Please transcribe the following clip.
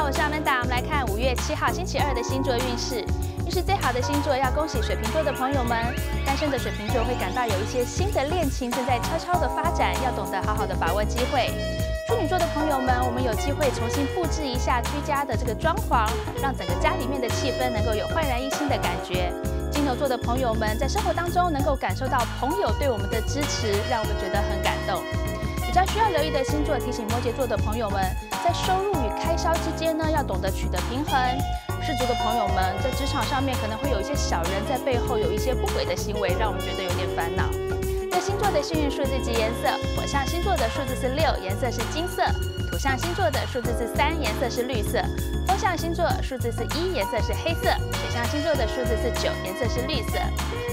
好，我是阿曼达。我们来看5月7号星期二的星座运势。运势最好的星座要恭喜水瓶座的朋友们。单身的水瓶座会感到有一些新的恋情正在悄悄的发展，要懂得好好的把握机会。处女座的朋友们，我们有机会重新布置一下居家的这个装潢，让整个家里面的气氛能够有焕然一新的感觉。金牛座的朋友们在生活当中能够感受到朋友对我们的支持，让我们觉得很感动。比较需要留意的星座，提醒摩羯座的朋友们，在收入与开销之间呢，要懂得取得平衡。氏族的朋友们在职场上面可能会有一些小人在背后有一些不轨的行为，让我们觉得有点烦恼。各星座的幸运数字及颜色：火象星座的数字是6，颜色是金色；土象星座的数字是3，颜色是绿色；风象星座数字是1，颜色是黑色；水象星座的数字是9，颜色是绿色。